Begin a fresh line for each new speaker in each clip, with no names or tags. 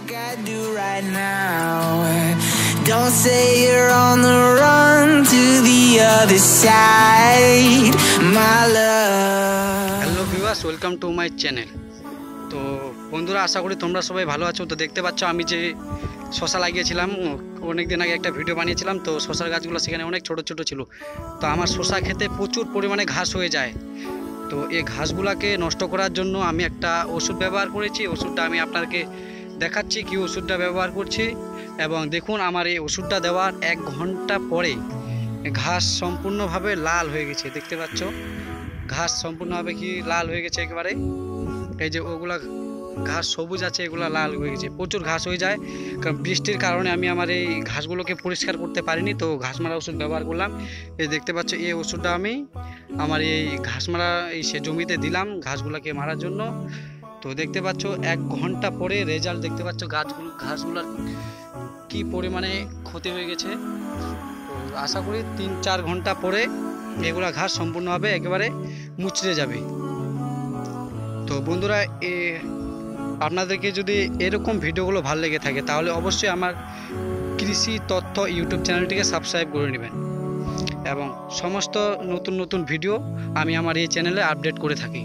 like I do right now. Don't say you're on the run to the other side, my love.
Hello viewers, welcome to my channel. তো বন্ধুরা, আশা করি তোমরা সবাই ভালো আছো। তো দেখতে পাচ্ছ আমি যে শশা লাগিয়েছিলাম, অনেক দিন আগে একটা ভিডিও বানিয়েছিলাম। তো শশার গাছগুলো সেখানে অনেক ছোট ছোট ছিল। তো আমার শশা খেতে প্রচুর পরিমাণে ঘাস হয়ে যায়। তো এই ঘাসগুলোকে নষ্ট করার জন্য আমি একটা ওষুধ ব্যবহার করেছি। ওষুধটা আমি আপনাদেরকে দেখাচ্ছি কি ওষুধটা ব্যবহার করছি। এবং দেখুন, আমার এই ওষুধটা দেওয়ার 1 ঘন্টা পরে ঘাস সম্পূর্ণভাবে লাল হয়ে গেছে। দেখতে পাচ্ছ ঘাস সম্পূর্ণভাবে কি লাল হয়ে গেছে একেবারে। এই যে ওগুলা ঘাস সবুজ আছে, এগুলা লাল হয়ে গেছে। প্রচুর ঘাস হয়ে যায়, কারণ বৃষ্টির কারণে আমি আমার এই ঘাসগুলোকে পরিষ্কার করতে পারিনি। তো ঘাস মারা ওষুধ ব্যবহার করলাম। এই দেখতে পাচ্ছ, এই ওষুধটা আমি আমার এই ঘাস মারা সে জমিতে দিলাম ঘাসগুলোকে মারার জন্য। তো দেখতে পাচ্ছ 1 ঘন্টা পরে রেজাল্ট দেখতে পাচ্ছ ঘাসগুলোর কি পরিমাণে ক্ষতি হয়ে গেছে। তো আশা করি 3-4 ঘন্টা পরে এগুলা ঘাস সম্পূর্ণভাবে একেবারে মুচড়ে যাবে। তো বন্ধুরা, আপনাদেরকে যদি এরকম ভিডিওগুলো ভালো লেগে থাকে তাহলে অবশ্যই আমার কৃষি তথ্য ইউটিউব চ্যানেলটিকে সাবস্ক্রাইব করে নেবেন। এবং সমস্ত নতুন নতুন ভিডিও আমি আমার এই চ্যানেলে আপডেট করে থাকি।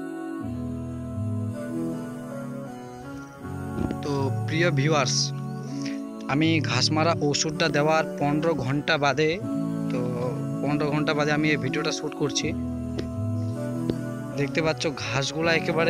তো প্রিয় ভিউয়ার্স, আমি ঘাস মারা ওষুধটা দেওয়ার 15 ঘন্টা বাদে, তো 15 ঘন্টা বাদে আমি এই ভিডিওটা শ্যুট করছি। দেখতে পাচ্ছ ঘাসগুলো একেবারে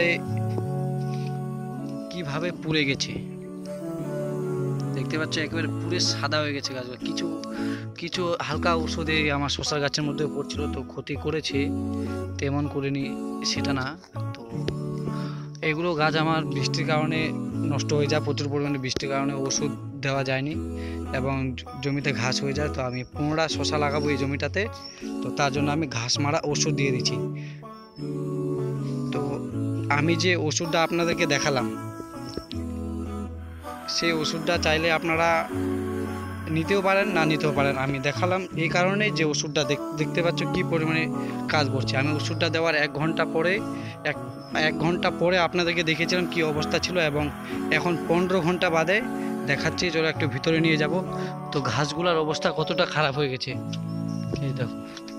কিভাবে পুড়ে গেছে। দেখতে পাচ্ছ একেবারে পুরো সাদা হয়ে গেছে গাছগুলো। কিছু হালকা ওষুধে আমার শশার গাছের মধ্যে পড়ছিল, তো ক্ষতি করেছে, তেমন করেনি সেটা না। তো এগুলো গাছ আমার বৃষ্টির কারণে নষ্ট হয়ে যায়। প্রচুর পরিমাণে বৃষ্টির কারণে ওষুধ দেওয়া যায়নি এবং জমিতে ঘাস হয়ে যায়। তো আমি পুনরায় শশা লাগাবো এই জমিটাতে। তো তার জন্য আমি ঘাস মারা ওষুধ দিয়ে দিচ্ছি। তো আমি যে ওষুধটা আপনাদেরকে দেখালাম, সেই ওষুধটা চাইলে আপনারা নিতেও পারেন, না নিতেও পারেন। আমি দেখালাম এই কারণে যে ওষুধটা দেখতে পাচ্ছ কি পরিমাণে কাজ করছে। আমি ওষুধটা দেওয়ার 1 ঘন্টা পরে এক ঘন্টা পরে আপনাদেরকে দেখিয়েছিলাম কি অবস্থা ছিল, এবং এখন 15 ঘন্টা বাদে দেখাচ্ছি। চলো একটু ভিতরে নিয়ে যাব। তো ঘাসগুলোর অবস্থা কতটা খারাপ হয়ে গেছে এই দেখো।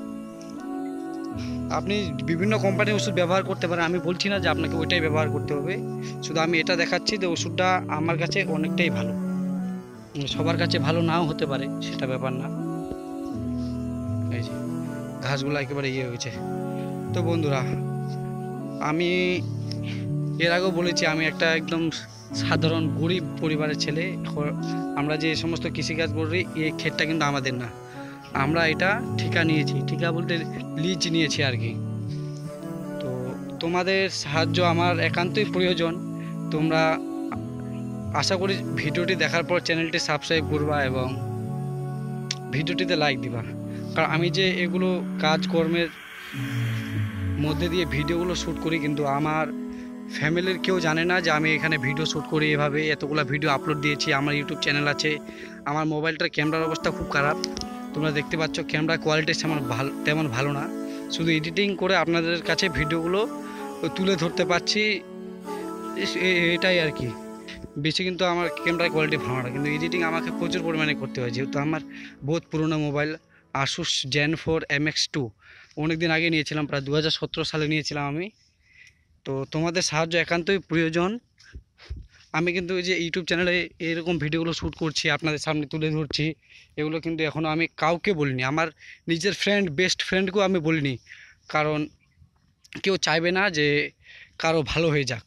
আপনি বিভিন্ন কোম্পানির ওষুধ ব্যবহার করতে পারেন, আমি বলছি না যে আপনাকে ওইটাই ব্যবহার করতে হবে। শুধু আমি এটা দেখাচ্ছি যে ওষুধটা আমার কাছে অনেকটাই ভালো। সবার কাছে ভালো নাও হতে পারে, সেটা ব্যাপার না। এই যে ঘাসগুলো একেবারে ইয়ে হয়েছে। তো বন্ধুরা, আমি এর আগেও বলেছি আমি একটা একদম সাধারণ গরিব পরিবারের ছেলে। আমরা যে সমস্ত কৃষিকাজ করি, এই ক্ষেতটা কিন্তু আমাদের না, আমরা এটা ঠিকা নিয়েছি। ঠিকা বলতে লিজ নিয়েছি আর কি। তো তোমাদের সাহায্য আমার একান্তই প্রয়োজন। তোমরা আশা করি ভিডিওটি দেখার পর চ্যানেলটি সাবস্ক্রাইব করবা এবং ভিডিওটিতে লাইক দিবা। কারণ আমি যে এগুলো কাজকর্মের মধ্যে দিয়ে ভিডিওগুলো শ্যুট করি, কিন্তু আমার ফ্যামিলির কেউ জানে না যে আমি এখানে ভিডিও শ্যুট করি। এভাবে এতগুলো ভিডিও আপলোড দিয়েছি। আমার ইউটিউব চ্যানেল আছে। আমার মোবাইলটার ক্যামেরার অবস্থা খুব খারাপ, তোমরা দেখতে পাচ্ছ। ক্যামেরার কোয়ালিটি তেমন ভালো না। শুধু এডিটিং করে আপনাদের কাছে ভিডিওগুলো তুলে ধরতে পারছি, এটাই আর কি। বেশি কিন্তু আমার ক্যামেরার কোয়ালিটি ভালো না, কিন্তু এডিটিং আমাকে প্রচুর পরিমাণে করতে হয়। যেহেতু আমার বহুত পুরোনো মোবাইল, Asus Gen 4 MX2 অনেক দিন আগে নিয়েছিলাম, প্রায় 2017 সালে নিয়েছিলাম আমি। তো তোমাদের সাহায্য একান্তই প্রয়োজন। আমি কিন্তু এই যে ইউটিউব চ্যানেলে এরকম ভিডিওগুলো শ্যুট করছি, আপনাদের সামনে তুলে ধরছি, এগুলো কিন্তু এখনও আমি কাউকে বলিনি। আমার নিজের বেস্ট ফ্রেন্ডকেও আমি বলিনি, কারণ কেউ চাইবে না যে কারো ভালো হয়ে যাক।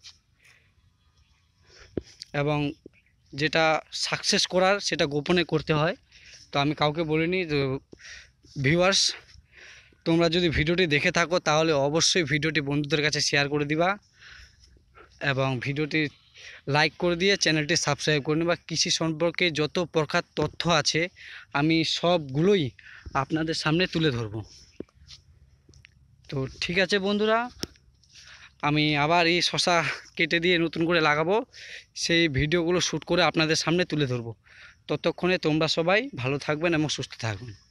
এবং যেটা সাকসেস করার সেটা গোপনে করতে হয়। তো আমি কাউকে বলিনি। তো ভিউয়ার্স, তোমরা যদি ভিডিওটি দেখে থাকো তাহলে অবশ্যই ভিডিওটি বন্ধুদের কাছে শেয়ার করে দিবা এবং ভিডিওটি লাইক করে দিয়ে চ্যানেলটি সাবস্ক্রাইব করে নেবা। কৃষি সম্পর্কে যত প্রকার তথ্য আছে আমি সবগুলোই আপনাদের সামনে তুলে ধরব। তো ঠিক আছে বন্ধুরা, আমি আবার এই শশা কেটে দিয়ে নতুন করে লাগাবো, সেই ভিডিওগুলো শ্যুট করে আপনাদের সামনে তুলে ধরব। ততক্ষণে তোমরা সবাই ভালো থাকবেন এবং সুস্থ থাকবেন।